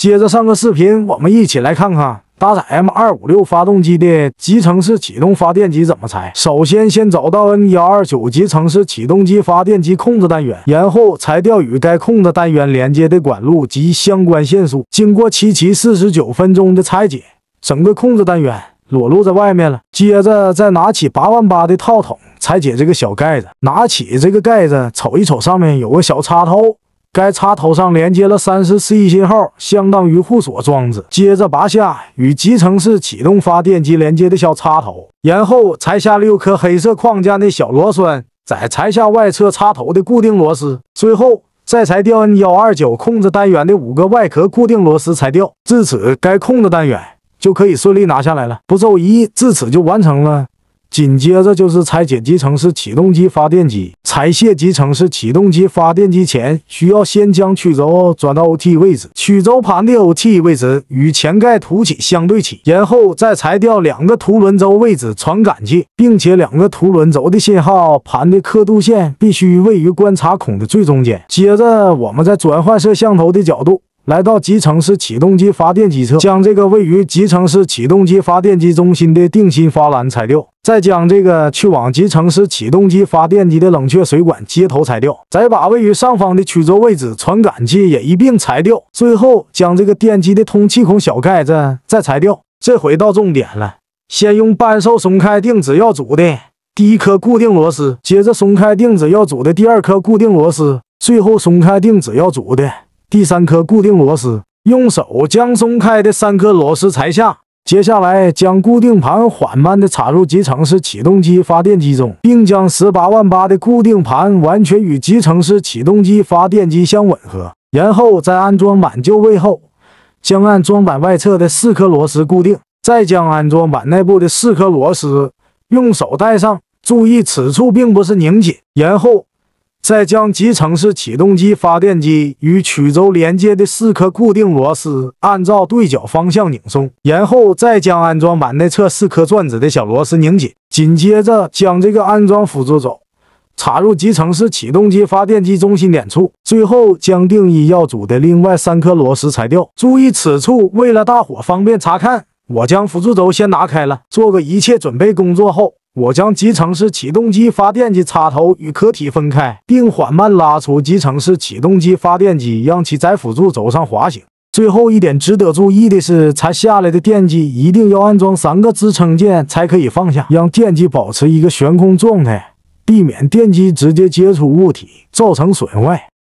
接着上个视频，我们一起来看看搭载 M256 发动机的集成式启动发电机怎么拆。首先找到 N129 集成式启动机发电机控制单元，然后拆掉与该控制单元连接的管路及相关线束。经过7期49分钟的拆解，整个控制单元裸露在外面了。接着再拿起88000的套筒拆解这个小盖子，拿起这个盖子瞅一瞅，上面有个小插头。该插头上连接了34C 信号，相当于互锁装置。接着拔下与集成式启动发电机连接的小插头，然后拆下6颗黑色框架的小螺栓，再拆下外侧插头的固定螺丝，最后再裁掉 N129 控制单元的5个外壳固定螺丝裁掉。至此，该控制单元就可以顺利拿下来了。步骤1至此就完成了。紧接着就是拆解集成式启动机发电机。拆卸集成式启动机发电机前，需要先将曲轴转到 OT 位置，曲轴盘的 OT 位置与前盖凸起相对齐，然后再裁掉2个凸轮轴位置传感器，并且2个凸轮轴的信号盘的刻度线必须位于观察孔的最中间。接着我们再转换摄像头的角度，来到集成式启动机发电机侧，将这个位于集成式启动机发电机中心的定心发篮拆掉，再将这个去往集成式启动机发电机的冷却水管接头拆掉，再把位于上方的曲轴位置传感器也一并拆掉，最后将这个电机的通气孔小盖子再拆掉。这回到重点了，先用扳手松开定止要组的第1颗固定螺丝，接着松开定止要组的第2颗固定螺丝，最后松开定止要组的第3颗固定螺丝，用手将松开的3颗螺丝裁下。接下来将固定盘缓慢地插入集成式启动机发电机中，并将188000的固定盘完全与集成式启动机发电机相吻合。然后在安装板就位后，将安装板外侧的4颗螺丝固定，再将安装板内部的4颗螺丝用手带上，注意此处并不是拧紧。然后再将集成式启动机发电机与曲轴连接的4颗固定螺丝按照对角方向拧松，然后再将安装板内侧4颗转子的小螺丝拧紧。紧接着将这个安装辅助轴插入集成式启动机发电机中心点处，最后将定义要组的另外3颗螺丝裁掉。注意此处为了大伙方便查看，我将辅助轴先拿开了。做个一切准备工作后，我将集成式启动机发电机插头与壳体分开，并缓慢拉出集成式启动机发电机，让其在辅助轴上滑行。最后一点值得注意的是，拆下来的电机一定要安装3个支撑件才可以放下，让电机保持一个悬空状态，避免电机直接接触物体造成损坏。